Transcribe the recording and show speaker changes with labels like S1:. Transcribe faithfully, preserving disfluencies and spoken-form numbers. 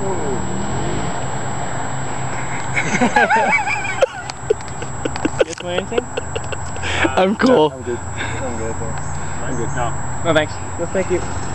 S1: You guys want anything?
S2: I'm cool.
S3: I'm good. I'm good, thanks.
S1: I'm good. No.
S2: No, thanks.
S3: Well, thank you.